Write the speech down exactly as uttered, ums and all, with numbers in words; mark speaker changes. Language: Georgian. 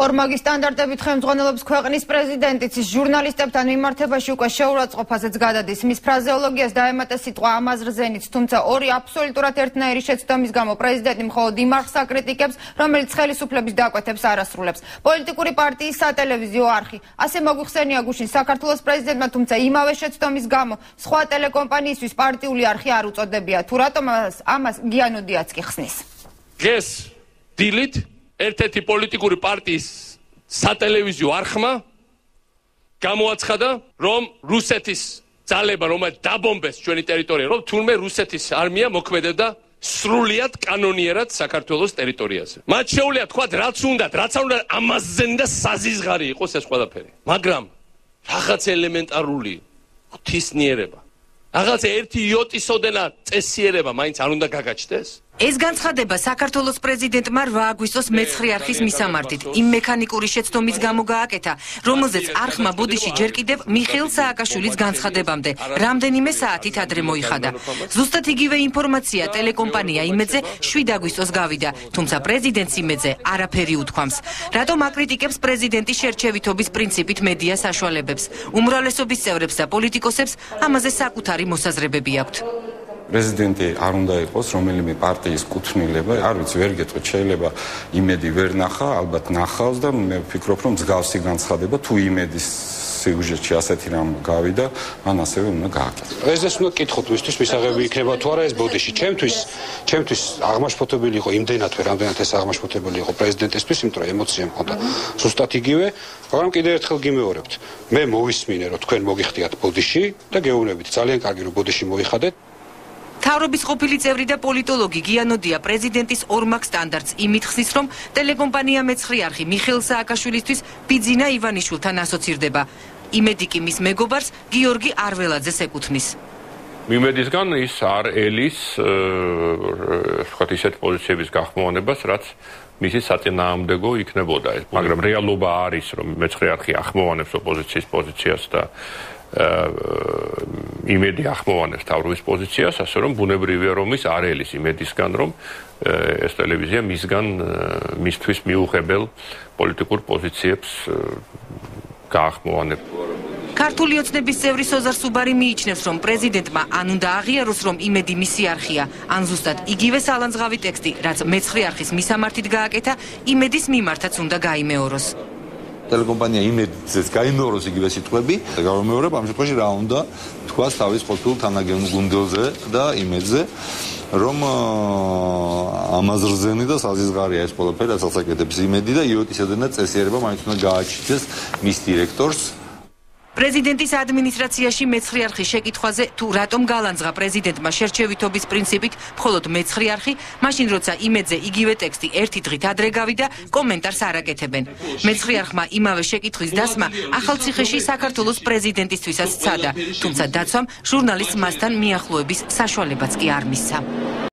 Speaker 1: ორმაგი სტანდარტებით ხელმძღვანელობს ქვეყნის პრეზიდენტიც ჟურნალისტებთან მიმართებაში უკვე შეურაცხყოფაზეც გადადის. Მის ფრაზეოლოგიას დაემატა სიტყვა ამაზრზენიც, თუმცა ორი აბსოლუტურად ერთნაირი შეცდომის გამო პრეზიდენტი მხოლოდ იმარხს აკრიტიკებს, რომელიც ხელისუფლების დაკვეთებს არ ასრულებს. პოლიტიკური პარტიის სატელევიზიო არხი ასე მოგვიხსენია გუშინ საქართველოს პრეზიდენტმა, თუმცა იმავე შეცდომის გამო სხვა ტელეკომპანიისთვის პარტიული არხი არ უწოდებია. თუ რატომ ამას გიანოდიაც კი ხსნის.
Speaker 2: დღეს დილით ერთ-ერთი პოლიტიკური პარტიის სატელევიზიო არხმა გამოაცხადა, რომ რუსეთის ძალება, რომელიც დაბომბეს ჩვენი ტერიტორია, რომ თურმე რუსეთის არმია მოქმედებდა სრულიად კანონიერად საქართველოს ტერიტორიაზე. მათ შეუძლია თქვათ, რაც უნდათ, რაც არ უნდა ამაზენ და საზიზღარი იყოს ეს ყველაფერი. მაგრამ რაღაც ელემენტარული ღვთისნიერება, რაღაც ერთი იოტისოდენა წესიერება მაინც არ უნდა გაგაჩნდეს?
Speaker 3: ეს განცხადება საქართველოს პრეზიდენტმა რვა აგვისტოს მეცხრე არხის მისამართით იმ მექანიკური შეცდომის გამო გააკეთა, რომელზეც არხმა ბოდიში ჯერ კიდევ მიხეილ სააკაშვილის განცხადებამდე რამდენიმე საათით ადრე მოიხადა. ზუსტად იგივე ინფორმაცია ტელეკომპანია იმედზე შვიდ აგვისტოს გავიდა, თუმცა პრეზიდენტს იმედზე არაფერი უთქვამს. რატომ აკრიტიკებს პრეზიდენტის შერჩევითობის პრინციპით მედია საშუალებებს? უმრავლესობის წევრებს და პოლიტიკოსებს ამაზე საკუთარი მოსაზრებები აქვთ.
Speaker 4: პრეზიდენტი არ უნდა იყოს რომელიმე პარტიის კუთვნილება, არ ვიცი, ვერ გეტყვით, შეიძლება იმედი ვერ ნახა, ალბათ ნახავს და მე ვფიქრობ, რომ მსგავსი განცხადება თუ იმედის სიუჟეტში ასეთი რამ გავიდა, ან ასევე უნდა გააკეთოს.
Speaker 5: პრეზიდენტს უნდა კითხოთ, ვისთვის მისაღები იქნება თუ არა ეს ბოდიში. ჩემთვის, ჩემთვის აღმაშფოთებელი იყო იმდენად ვერ რამდენად ეს აღმაშფოთებელი იყო პრეზიდენტისთვის, იმიტომ რომ ემოცია მქონდა ზუსტად იგივე, მაგრამ კიდევ ერთხელ გიმეორებთ. მე მოვისმინე, რომ თქვენ მოგიხდიათ ბოდიში და გეუბნებით, ძალიან კარგი რომ ბოდიში მოიხადეთ.
Speaker 3: მთავრობის ყოფილი წევრი და პოლიტოლოგი გიანოდია პრეზიდენტის ორმაგ სტანდარტს იმით ხსნის, რომ ტელეკომპანია მეცხრე არხი მიხეილ სააკაშვილისთვის ბიძინა ივანიშვილთან ასოცირდება. იმედი კი მის მეგობარს გიორგი არველაძეს ეკუთვნის.
Speaker 6: მიმედისგან ის არ ელის ვთქვათ ისეთ პოზიციების გახმოვანებას, რაც მისი საწინააღმდეგო იქნებოდა. მაგრამ რეალობა არის, რომ მეცხრე არხი ახმოვანებს ოპოზიციის პოზიციას და იმედი ახმოვანებს თავრობის პოზიციას, ასე რომ ბუნებრივია რომ ის არ ელის იმედისგან, რომ ეს ტელევიზია მისგან მისთვის მიუღებელ პოლიტიკურ პოზიციებს გაახმოვანებს.
Speaker 3: ქართული ოცნების წევრი სოზარ სუბარი მიიჩნევს, რომ პრეზიდენტმა ან უნდა აღიაროს, რომ იმედი მისი არხია, ან ზუსტად იგივე სალანძღავი ტექსტი, რაც მეცხრე არხის მისამართით გააკეთა, იმედის მიმართაც უნდა გაიმეოროს.
Speaker 7: ტელეკომპანია იმედზეც გაიმეოროს იგივე სიტყვები და გავიმეორებ ამ შემთხვევაში რა უნდა თქვას თავის ყოფილ თანაგუნდელზე და იმედზე, რომ ამაზრზენი და საზიზღარია ეს ყველაფერი, რასაც აკეთებს იმედი და იოტისადენა წესიერება მაინც უნდა გააჩნდეს მის დირექტორს.
Speaker 3: პრეზიდენტის ადმინისტრაციაში მეცხრე არხის შეკითხვაზე თუ რატომ გალანძღა პრეზიდენტმა შერჩევითობის პრინციპით მხოლოდ მეცხრე არხი, მაშინ როცა იმედზე იგივე ტექსტი ერთი დღით ადრე გავიდა, კომენტარს არ აკეთებენ. მეცხრე არხმა იმავე შეკითხვის დასმა ახალციხეში საქართველოს პრეზიდენტისთვისაც სცადა, თუმცა დაცვამ ჟურნალისტს მასთან მიახლოების საშუალებაც კი არ მისცა.